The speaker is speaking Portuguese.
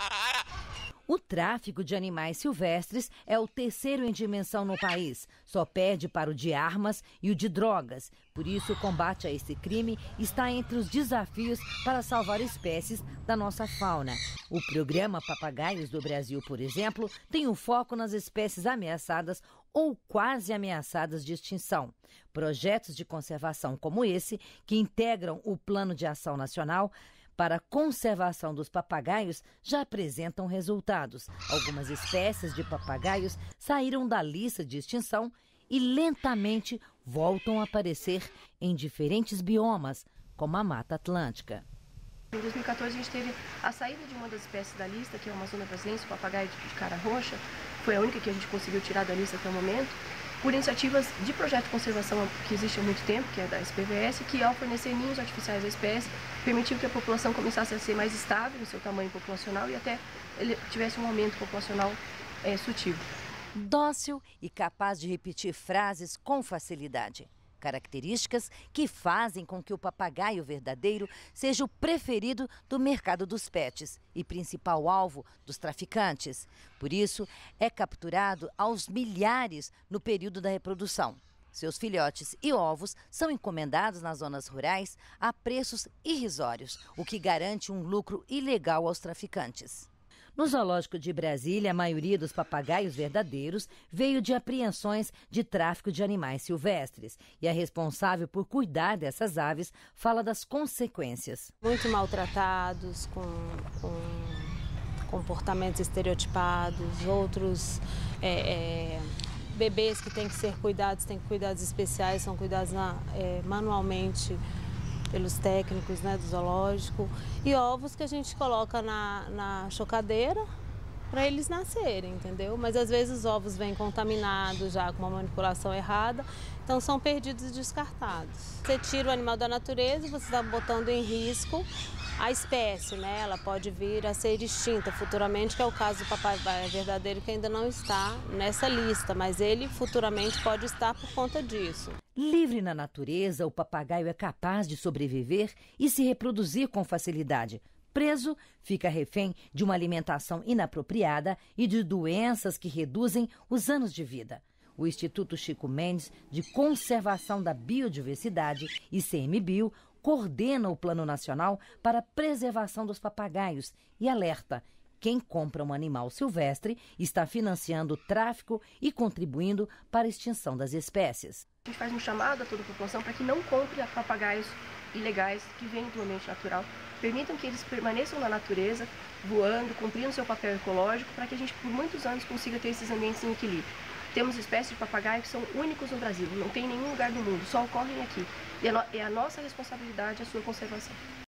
O tráfico de animais silvestres é o terceiro em dimensão no país. Só perde para o de armas e o de drogas. Por isso, o combate a esse crime está entre os desafios para salvar espécies da nossa fauna. O programa Papagaios do Brasil, por exemplo, tem um foco nas espécies ameaçadas ou quase ameaçadas de extinção. Projetos de conservação como esse, que integram o Plano de Ação Nacional para a conservação dos papagaios, já apresentam resultados. Algumas espécies de papagaios saíram da lista de extinção e lentamente voltam a aparecer em diferentes biomas, como a Mata Atlântica. Em 2014 a gente teve a saída de uma das espécies da lista, que é o Amazônia brasileiro, o papagaio de cara roxa. Foi a única que a gente conseguiu tirar da lista até o momento, por iniciativas de projeto de conservação que existe há muito tempo, que é da SPVS, que ao fornecer ninhos artificiais à espécie, permitiu que a população começasse a ser mais estável no seu tamanho populacional e até ele tivesse um aumento populacional sutil. Dócil e capaz de repetir frases com facilidade. Características que fazem com que o papagaio verdadeiro seja o preferido do mercado dos pets e principal alvo dos traficantes. Por isso, é capturado aos milhares no período da reprodução. Seus filhotes e ovos são encomendados nas zonas rurais a preços irrisórios, o que garante um lucro ilegal aos traficantes. No zoológico de Brasília, a maioria dos papagaios verdadeiros veio de apreensões de tráfico de animais silvestres. E a responsável por cuidar dessas aves fala das consequências. Muito maltratados, com comportamentos estereotipados, outros bebês que têm que ser cuidados, têm cuidados especiais, são cuidados manualmente pelos técnicos, né, do zoológico, e ovos que a gente coloca na chocadeira para eles nascerem, entendeu? Mas às vezes os ovos vêm contaminados já com uma manipulação errada, então são perdidos e descartados. Você tira o animal da natureza, você está botando em risco a espécie, né? Ela pode vir a ser extinta futuramente, que é o caso do papagaio verdadeiro, que ainda não está nessa lista, mas ele futuramente pode estar por conta disso. Livre na natureza, o papagaio é capaz de sobreviver e se reproduzir com facilidade. Preso, fica refém de uma alimentação inapropriada e de doenças que reduzem os anos de vida. O Instituto Chico Mendes de Conservação da Biodiversidade, ICMBio, coordena o Plano Nacional para a Preservação dos Papagaios e alerta: quem compra um animal silvestre está financiando o tráfico e contribuindo para a extinção das espécies. A gente faz um chamado a toda a população para que não compre papagaios ilegais que vêm do ambiente natural. Permitam que eles permaneçam na natureza, voando, cumprindo seu papel ecológico, para que a gente por muitos anos consiga ter esses ambientes em equilíbrio. Temos espécies de papagaio que são únicos no Brasil, não tem em nenhum lugar do mundo, só ocorrem aqui. E é a nossa responsabilidade a sua conservação.